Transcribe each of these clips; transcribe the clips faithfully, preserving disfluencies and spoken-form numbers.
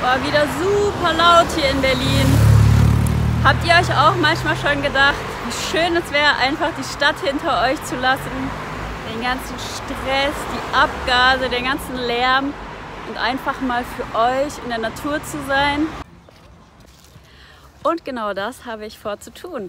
War wieder super laut hier in Berlin. Habt ihr euch auch manchmal schon gedacht, wie schön es wäre, einfach die Stadt hinter euch zu lassen? Den ganzen Stress, die Abgase, den ganzen Lärm und einfach mal für euch in der Natur zu sein. Und genau das habe ich vor zu tun.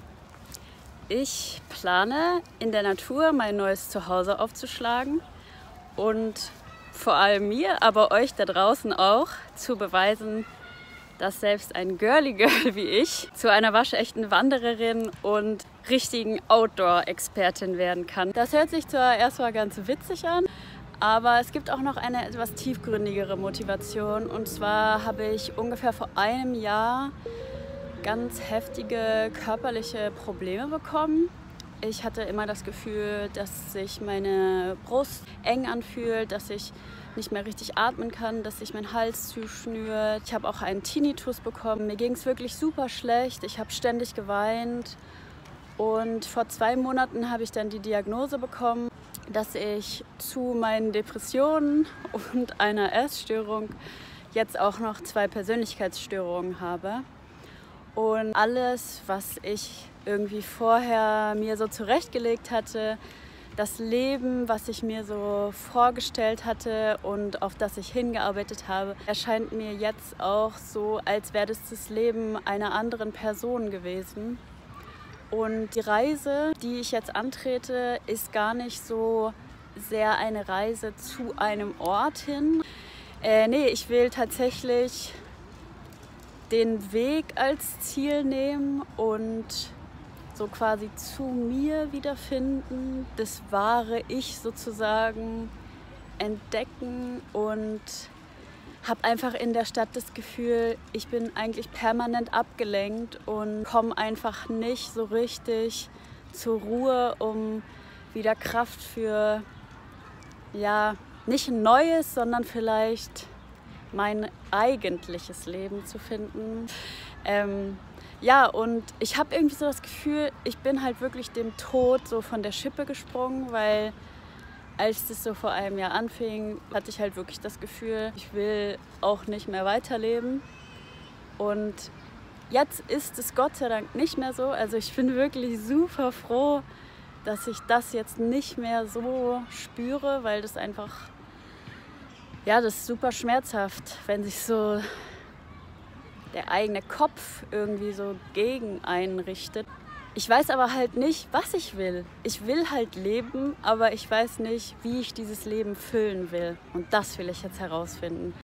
Ich plane, in der Natur mein neues Zuhause aufzuschlagen und vor allem mir, aber euch da draußen auch, zu beweisen, dass selbst ein Girly Girl wie ich zu einer waschechten Wandererin und richtigen Outdoor-Expertin werden kann. Das hört sich zwar erstmal ganz witzig an, aber es gibt auch noch eine etwas tiefgründigere Motivation. Und zwar habe ich ungefähr vor einem Jahr ganz heftige körperliche Probleme bekommen. Ich hatte immer das Gefühl, dass sich meine Brust eng anfühlt, dass ich nicht mehr richtig atmen kann, dass sich mein Hals zuschnürt. Ich habe auch einen Tinnitus bekommen. Mir ging es wirklich super schlecht. Ich habe ständig geweint. Und vor zwei Monaten habe ich dann die Diagnose bekommen, dass ich zu meinen Depressionen und einer Essstörung jetzt auch noch zwei Persönlichkeitsstörungen habe. Und alles, was ich irgendwie vorher mir so zurechtgelegt hatte, das Leben, was ich mir so vorgestellt hatte und auf das ich hingearbeitet habe, erscheint mir jetzt auch so, als wäre das das Leben einer anderen Person gewesen. Und die Reise, die ich jetzt antrete, ist gar nicht so sehr eine Reise zu einem Ort hin. Äh, nee, ich will tatsächlich den Weg als Ziel nehmen und so quasi zu mir wiederfinden, das wahre Ich sozusagen entdecken und habe einfach in der Stadt das Gefühl, ich bin eigentlich permanent abgelenkt und komme einfach nicht so richtig zur Ruhe, um wieder Kraft für, ja, nicht ein neues, sondern vielleicht mein eigentliches Leben zu finden. Ähm, ja, und ich habe irgendwie so das Gefühl, ich bin halt wirklich dem Tod so von der Schippe gesprungen, weil als das so vor einem Jahr anfing, hatte ich halt wirklich das Gefühl, ich will auch nicht mehr weiterleben. Und jetzt ist es Gott sei Dank nicht mehr so. Also ich bin wirklich super froh, dass ich das jetzt nicht mehr so spüre, weil das einfach, ja, das ist super schmerzhaft, wenn sich so der eigene Kopf irgendwie so gegen einen richtet. Ich weiß aber halt nicht, was ich will. Ich will halt leben, aber ich weiß nicht, wie ich dieses Leben füllen will. Und das will ich jetzt herausfinden.